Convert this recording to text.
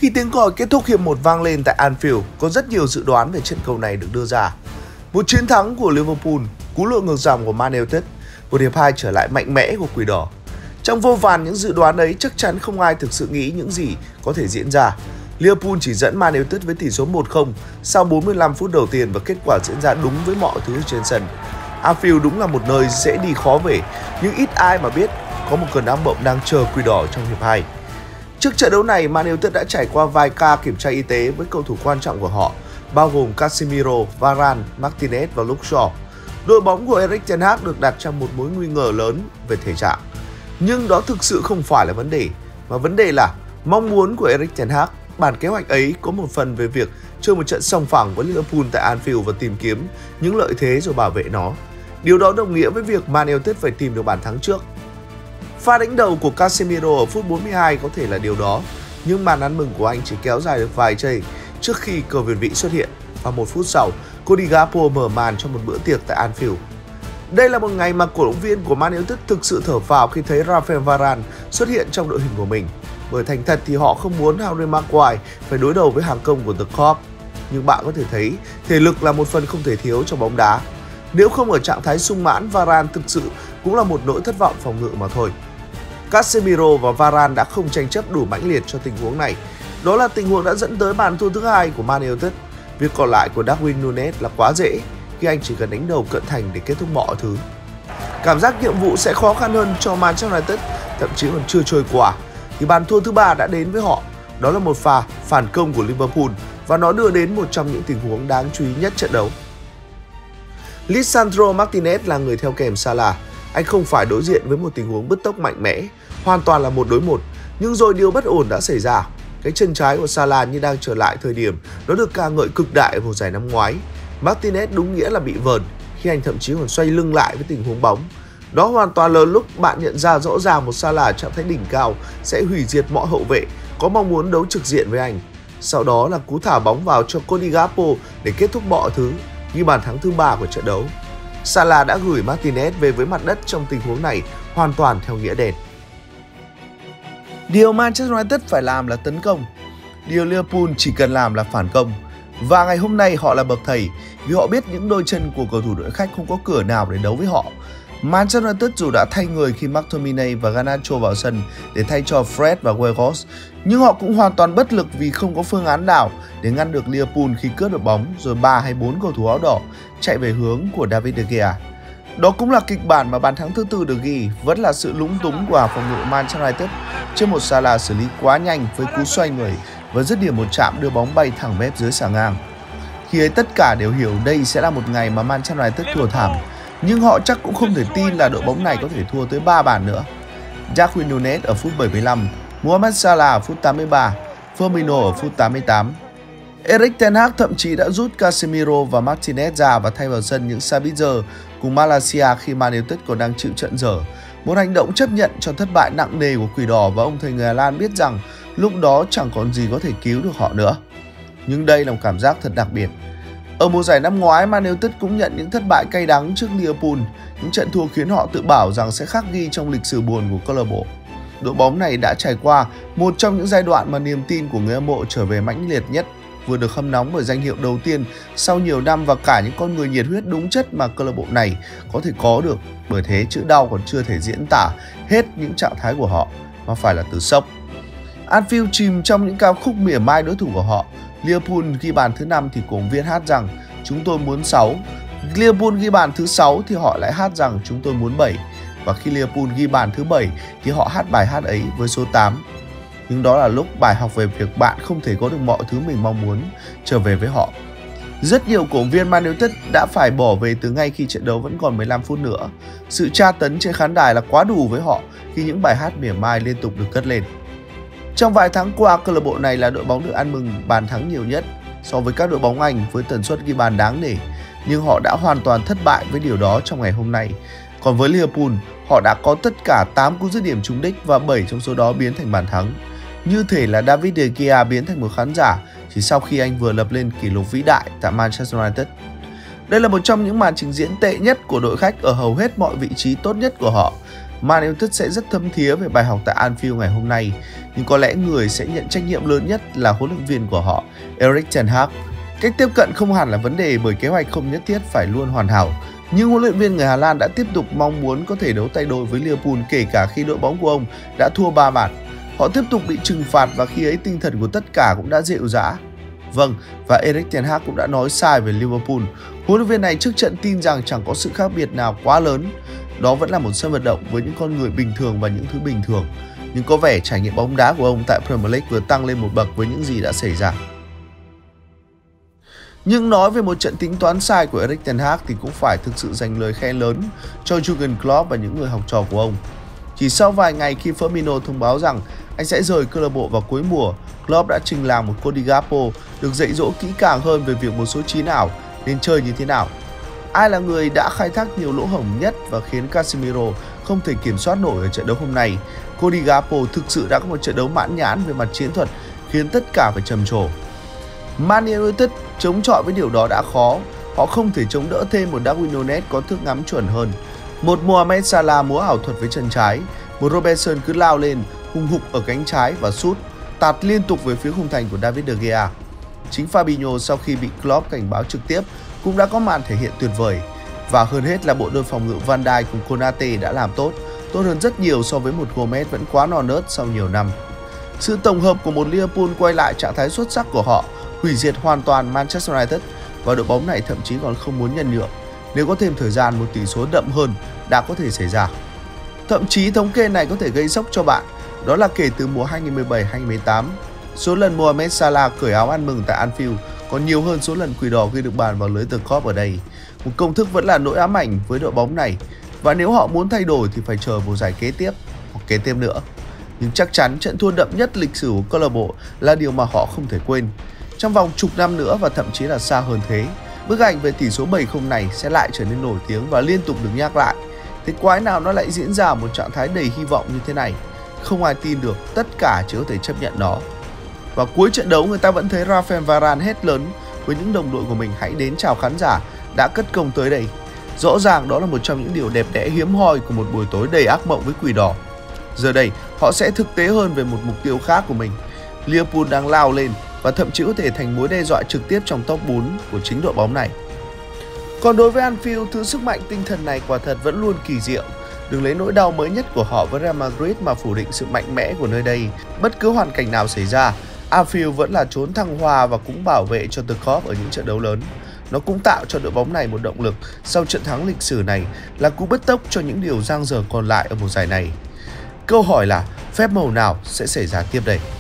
Khi tiếng còi kết thúc hiệp 1 vang lên tại Anfield, có rất nhiều dự đoán về trận cầu này được đưa ra. Một chiến thắng của Liverpool, cú lội ngược dòng của Man United, một hiệp 2 trở lại mạnh mẽ của Quỷ Đỏ. Trong vô vàn những dự đoán ấy, chắc chắn không ai thực sự nghĩ những gì có thể diễn ra. Liverpool chỉ dẫn Man United với tỷ số 1-0 sau 45 phút đầu tiên và kết quả diễn ra đúng với mọi thứ trên sân. Anfield đúng là một nơi dễ đi khó về, nhưng ít ai mà biết có một cơn ác mộng đang chờ Quỷ Đỏ trong hiệp 2. Trước trận đấu này, Man United đã trải qua vài ca kiểm tra y tế với cầu thủ quan trọng của họ, bao gồm Casemiro, Varane, Martinez và Luke Shaw. Đội bóng của Erik ten Hag được đặt trong một mối nguy ngờ lớn về thể trạng. Nhưng đó thực sự không phải là vấn đề, mà vấn đề là mong muốn của Erik ten Hag. Bản kế hoạch ấy có một phần về việc chơi một trận sòng phẳng với Liverpool tại Anfield và tìm kiếm những lợi thế rồi bảo vệ nó. Điều đó đồng nghĩa với việc Man United phải tìm được bàn thắng trước. Pha đánh đầu của Casemiro ở phút 42 có thể là điều đó, nhưng màn ăn mừng của anh chỉ kéo dài được vài giây trước khi cờ việt vị xuất hiện. Và 1 phút sau, Cody Gakpo mở màn cho một bữa tiệc tại Anfield. Đây là một ngày mà cổ động viên của Man United thực sự thở phào khi thấy Rafael Varane xuất hiện trong đội hình của mình. Bởi thành thật thì họ không muốn Harry Maguire phải đối đầu với hàng công của The Corp. Nhưng bạn có thể thấy thể lực là một phần không thể thiếu trong bóng đá. Nếu không ở trạng thái sung mãn, Varane thực sự cũng là một nỗi thất vọng phòng ngự mà thôi. Casemiro và Varane đã không tranh chấp đủ mãnh liệt cho tình huống này. Đó là tình huống đã dẫn tới bàn thua thứ hai của Man United. Việc còn lại của Darwin Núñez là quá dễ khi anh chỉ cần đánh đầu cận thành để kết thúc mọi thứ. Cảm giác nhiệm vụ sẽ khó khăn hơn cho Manchester United, thậm chí còn chưa trôi qua thì bàn thua thứ ba đã đến với họ. Đó là một pha phản công của Liverpool và nó đưa đến một trong những tình huống đáng chú ý nhất trận đấu. Lisandro Martinez là người theo kèm Salah. Anh không phải đối diện với một tình huống bứt tốc mạnh mẽ, hoàn toàn là 1 đối 1. Nhưng rồi điều bất ổn đã xảy ra. Cái chân trái của Salah như đang trở lại thời điểm nó được ca ngợi cực đại ở mùa giải năm ngoái. Martinez đúng nghĩa là bị vờn khi anh thậm chí còn xoay lưng lại với tình huống bóng. Đó hoàn toàn là lúc bạn nhận ra rõ ràng một Salah trạng thái đỉnh cao sẽ hủy diệt mọi hậu vệ có mong muốn đấu trực diện với anh. Sau đó là cú thả bóng vào cho Cody Gakpo để kết thúc mọi thứ, ghi bàn thắng thứ 3 của trận đấu. Salah đã gửi Martinez về với mặt đất trong tình huống này hoàn toàn theo nghĩa đen. Điều Manchester United phải làm là tấn công, điều Liverpool chỉ cần làm là phản công. Và ngày hôm nay họ là bậc thầy vì họ biết những đôi chân của cầu thủ đội khách không có cửa nào để đấu với họ. Manchester United dù đã thay người khi McTominay và Garnacho vào sân để thay cho Fred và Weghorst, nhưng họ cũng hoàn toàn bất lực vì không có phương án nào để ngăn được Liverpool khi cướp được bóng rồi 3 hay 4 cầu thủ áo đỏ chạy về hướng của David De Gea. Đó cũng là kịch bản mà bàn thắng thứ 4 được ghi, vẫn là sự lúng túng của hàng phòng ngự Manchester United trước một Salah xử lý quá nhanh với cú xoay người và dứt điểm một chạm đưa bóng bay thẳng mép dưới xà ngang. Khi ấy tất cả đều hiểu đây sẽ là một ngày mà Manchester United thua thảm, nhưng họ chắc cũng không thể tin là đội bóng này có thể thua tới 3 bàn nữa. Darwin Núñez ở phút 75, Mohamed Salah ở phút 83, Firmino ở phút 88. Erik ten Hag thậm chí đã rút Casemiro và Martinez ra và thay vào sân những Sabitzer cùng Malacia khi Man United còn đang chịu trận dở. Một hành động chấp nhận cho thất bại nặng nề của Quỷ Đỏ và ông thầy người Hà Lan biết rằng lúc đó chẳng còn gì có thể cứu được họ nữa. Nhưng đây là một cảm giác thật đặc biệt. Ở mùa giải năm ngoái, Man United cũng nhận những thất bại cay đắng trước Liverpool, những trận thua khiến họ tự bảo rằng sẽ khắc ghi trong lịch sử buồn của câu lạc bộ. Đội bóng này đã trải qua một trong những giai đoạn mà niềm tin của người hâm mộ trở về mãnh liệt nhất, vừa được hâm nóng bởi danh hiệu đầu tiên sau nhiều năm và cả những con người nhiệt huyết đúng chất mà câu lạc bộ này có thể có được. Bởi thế chữ đau còn chưa thể diễn tả hết những trạng thái của họ, mà phải là từ sốc. Anfield chìm trong những ca khúc mỉa mai đối thủ của họ. Liverpool ghi bàn thứ 5 thì cổ động viên hát rằng chúng tôi muốn 6. Liverpool ghi bàn thứ 6 thì họ lại hát rằng chúng tôi muốn 7. Và khi Liverpool ghi bàn thứ 7 thì họ hát bài hát ấy với số 8. Nhưng đó là lúc bài học về việc bạn không thể có được mọi thứ mình mong muốn trở về với họ. Rất nhiều cổ động viên Man United đã phải bỏ về từ ngay khi trận đấu vẫn còn 15 phút nữa. Sự tra tấn trên khán đài là quá đủ với họ khi những bài hát mỉa mai liên tục được cất lên. Trong vài tháng qua, câu lạc bộ này là đội bóng được ăn mừng bàn thắng nhiều nhất so với các đội bóng Anh với tần suất ghi bàn đáng nể, nhưng họ đã hoàn toàn thất bại với điều đó trong ngày hôm nay. Còn với Liverpool, họ đã có tất cả 8 cú dứt điểm trúng đích và 7 trong số đó biến thành bàn thắng. Như thể là David De Gea biến thành một khán giả chỉ sau khi anh vừa lập lên kỷ lục vĩ đại tại Manchester United. Đây là một trong những màn trình diễn tệ nhất của đội khách ở hầu hết mọi vị trí tốt nhất của họ. Man United sẽ rất thấm thía về bài học tại Anfield ngày hôm nay nhưng có lẽ người sẽ nhận trách nhiệm lớn nhất là huấn luyện viên của họ, Erik ten Hag. Cách tiếp cận không hẳn là vấn đề bởi kế hoạch không nhất thiết phải luôn hoàn hảo. Nhưng huấn luyện viên người Hà Lan đã tiếp tục mong muốn có thể đấu tay đôi với Liverpool kể cả khi đội bóng của ông đã thua 3 bàn. Họ tiếp tục bị trừng phạt và khi ấy tinh thần của tất cả cũng đã dịu dã. Vâng, và Erik ten Hag cũng đã nói sai về Liverpool. Huấn luyện viên này trước trận tin rằng chẳng có sự khác biệt nào quá lớn. Đó vẫn là một sân vận động với những con người bình thường và những thứ bình thường. Nhưng có vẻ trải nghiệm bóng đá của ông tại Premier League vừa tăng lên một bậc với những gì đã xảy ra. Nhưng nói về một trận tính toán sai của Erik ten Hag thì cũng phải thực sự dành lời khen lớn cho Jurgen Klopp và những người học trò của ông. Chỉ sau vài ngày khi Firmino thông báo rằng anh sẽ rời câu lạc bộ vào cuối mùa, Klopp đã trình làng một Cody Gakpo được dạy dỗ kỹ càng hơn về việc một số 9 ảo nên chơi như thế nào. Ai là người đã khai thác nhiều lỗ hổng nhất và khiến Casemiro không thể kiểm soát nổi ở trận đấu hôm nay? Cody Gakpo thực sự đã có một trận đấu mãn nhãn về mặt chiến thuật khiến tất cả phải trầm trồ. Man United chống chọi với điều đó đã khó, họ không thể chống đỡ thêm một Darwin Núñez có thước ngắm chuẩn hơn. Một Mohamed Salah múa ảo thuật với chân trái, một Robertson cứ lao lên, hùng hục ở cánh trái và sút, tạt liên tục về phía khung thành của David De Gea. Chính Fabinho sau khi bị Klopp cảnh báo trực tiếp cũng đã có màn thể hiện tuyệt vời. Và hơn hết là bộ đôi phòng ngự Van Dijk cùng Konate đã làm tốt hơn rất nhiều so với một Gomez vẫn quá non nớt sau nhiều năm. Sự tổng hợp của một Liverpool quay lại trạng thái xuất sắc của họ hủy diệt hoàn toàn Manchester United và đội bóng này thậm chí còn không muốn nhân nhượng. Nếu có thêm thời gian, một tỷ số đậm hơn đã có thể xảy ra. Thậm chí thống kê này có thể gây sốc cho bạn. Đó là kể từ mùa 2017-2018, số lần Mohamed Salah cởi áo ăn mừng tại Anfield còn nhiều hơn số lần Quỷ Đỏ ghi được bàn vào lưới The Cop ở đây. Một công thức vẫn là nỗi ám ảnh với đội bóng này. Và nếu họ muốn thay đổi thì phải chờ mùa giải kế tiếp hoặc kế tiếp nữa. Nhưng chắc chắn trận thua đậm nhất lịch sử của câu lạc bộ là điều mà họ không thể quên. Trong vòng chục năm nữa và thậm chí là xa hơn thế, bức ảnh về tỷ số 7-0 này sẽ lại trở nên nổi tiếng và liên tục được nhắc lại. Thế quái nào nó lại diễn ra một trạng thái đầy hy vọng như thế này? Không ai tin được, tất cả chỉ có thể chấp nhận nó. Và cuối trận đấu người ta vẫn thấy Rafael Varane hét lớn với những đồng đội của mình hãy đến chào khán giả đã cất công tới đây. Rõ ràng đó là một trong những điều đẹp đẽ hiếm hoi của một buổi tối đầy ác mộng với Quỷ Đỏ. Giờ đây, họ sẽ thực tế hơn về một mục tiêu khác của mình. Liverpool đang lao lên và thậm chí có thể thành mối đe dọa trực tiếp trong top 4 của chính đội bóng này. Còn đối với Anfield, thứ sức mạnh tinh thần này quả thật vẫn luôn kỳ diệu. Đừng lấy nỗi đau mới nhất của họ với Real Madrid mà phủ định sự mạnh mẽ của nơi đây. Bất cứ hoàn cảnh nào xảy ra, Anfield vẫn là chốn thăng hoa và cũng bảo vệ cho The Cop ở những trận đấu lớn. Nó cũng tạo cho đội bóng này một động lực sau trận thắng lịch sử này, là cú bứt tốc cho những điều dang dở còn lại ở mùa giải này. Câu hỏi là phép màu nào sẽ xảy ra tiếp đây?